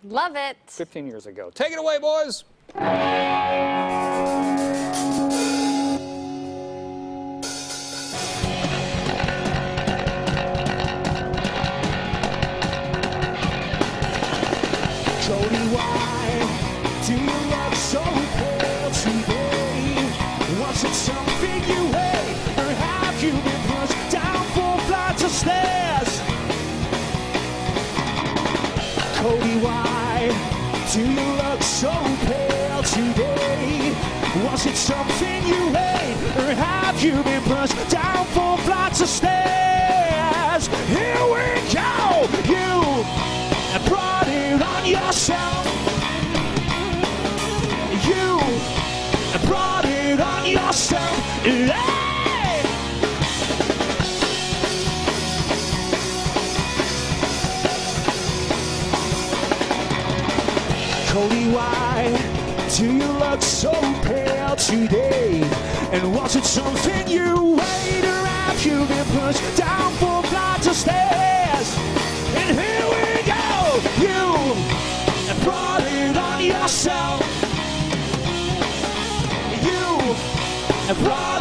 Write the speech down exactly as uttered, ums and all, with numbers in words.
Love it. fifteen years ago. Take it away, boys. Cody, why do you look so pale today? Was it something you ate, or have you been pushed down four flights of stairs? Cody, why do you look so pale today? Was it something you ate, or have you been pushed down four flights of stairs? Here we go! You brought it on yourself. You brought it on yourself. Hey! Cody, why do you look so pale today? And was it something you ate, or have you been pushed down four flights of stairs? And here we go! You brought it on yourself. You brought